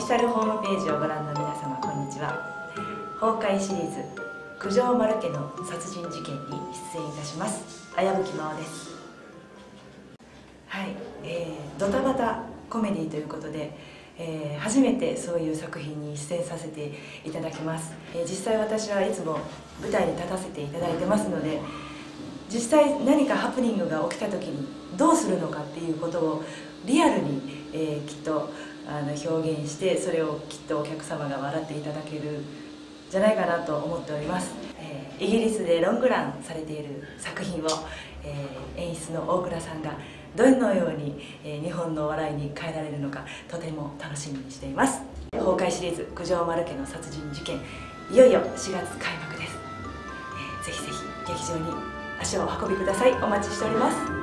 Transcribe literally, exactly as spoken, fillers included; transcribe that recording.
シャルホームページをご覧の皆様、こんにちは。崩壊シリーズ九条丸家の殺人事件に出演いたします綾吹真央です。はい、えー、ドタバタコメディということで、えー、初めてそういう作品に出演させていただきます。えー、実際私はいつも舞台に立たせていただいてますので、実際何かハプニングが起きた時にどうするのかっていうことをリアルに、えー、きっとあの表現して、それをきっとお客様が笑っていただけるんじゃないかなと思っております。えー、イギリスでロングランされている作品を、えー、演出の大倉さんがどのように、えー、日本の笑いに変えられるのか、とても楽しみにしています。崩壊シリーズ九条丸家の殺人事件、いよいよしがつ開幕です。えー、ぜひぜひ劇場に足をお運びください。お待ちしております。